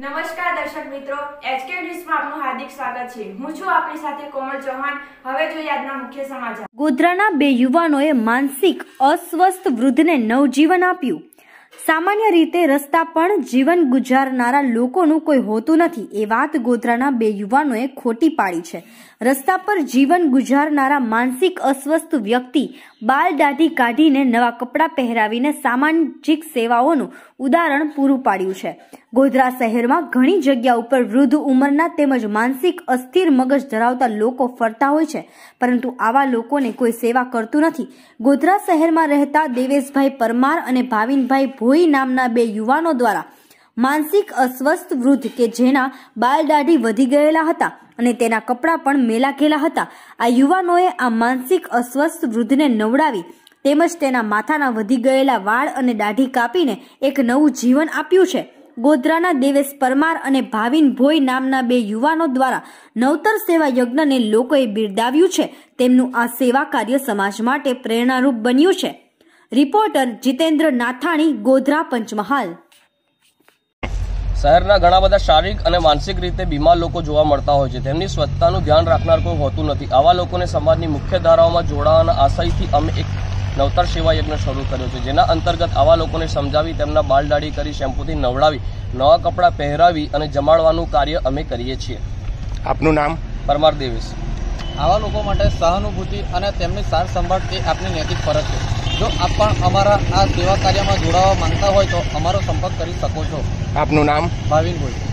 નમસ્કાર દર્શક મિત્રો, HK ન્યૂઝમાં આપનું હાર્દિક સ્વાગત છે। હું છું આપની સાથે કોમલ ચૌહાણ। હવે જોઈએ આજના મુખ્ય સમાચાર। ગોધરાના 2 યુવાનોએ માનસિક અસ્વસ્થ વૃદ્ધને નવજીવન આપ્યું। સામાન્ય રીતે રસ્તા પર જીવન ગુજારનારા લોકોનું કોઈ હોતું નથી એ વાત ગોધરાના 2 યુવાનોએ ખોટી પાડી છે। રસ્તા પર જીવન ગુજારનારા માનસિક અસ્વસ્થ વ્યક્તિ બાલ દાઢી કાઢીને નવા કપડાં પહેરાવીને સામાજિક સેવાઓનું ઉદાહરણ પૂરું પાડ્યું છે। ગોધરા શહેરમાં ઘણી જગ્યા ઉપર વૃદ્ધ ઉંમરના તેમજ માનસિક અસ્થિર મગજ ધરાવતા લોકો ફરતા હોય છે, પરંતુ આવા લોકોને કોઈ સેવા કરતું નથી। ગોધરા શહેરમાં રહેતા દેવેશભાઈ પરમાર અને ભાવિનભાઈ ભોઈ નામના 2 યુવાનો દ્વારા માનસિક અસ્વસ્થ વૃદ્ધ કે જેના બાલ દાઢી વધી ગયેલા હતા અને તેના કપડાં પણ મેલા ઘેલા હતા, આ યુવાનોએ આ માનસિક અસ્વસ્થ વૃદ્ધને નવડાવી તેમજ તેના માથાના વધી ગયેલા વાળ અને દાઢી કાપીને એક નવું જીવન આપ્યું છે। ગોધરાના દેવેશ પરમાર અને ભાવિન ભોઈ નામના 2 યુવાનો દ્વારા નવતર સેવા યજ્ઞને લોકોએ બિરદાવ્યું છે। તેમનું આ સેવા કાર્ય સમાજ માટે પ્રેરણારૂપ બન્યું છે। રિપોર્ટર જીતેન્દ્ર નાથાણી, ગોધરા, પંચમહાલ। શહેરના ઘણા બધા શારીરિક અને માનસિક રીતે બીમાર લોકો જોવા મળતા હોય છે। તેમની સ્વચ્છતાનું ધ્યાન રાખનાર કોઈ હોતું નથી। આવા લોકોને સમાજની મુખ્ય ધારાઓમાં જોડાવાના આશયથી અમે એક નવતર સેવા યજ્ઞ શરૂ કર્યો છે, જેના અંતર્ગત આવા લોકોને સમજાવી તેમના બાલ દાઢી કરી શેમ્પૂથી નવડાવી નવા કપડાં પહેરાવી અને જમાડવાનું કાર્ય અમે કરીએ છીએ। આપનું નામ? પરમાર દેવેશ। આવા લોકો માટે સહાનુભૂતિ અને તેમની સાર સંભાળ એ આપની નૈતિક ફરજ છે। જો આપ પણ અમારા આ સેવા કાર્યમાં જોડાવા માંગતા હોય તો અમારો સંપર્ક કરી શકો છો। આપનું નામ? ભાવિન ભોઈ।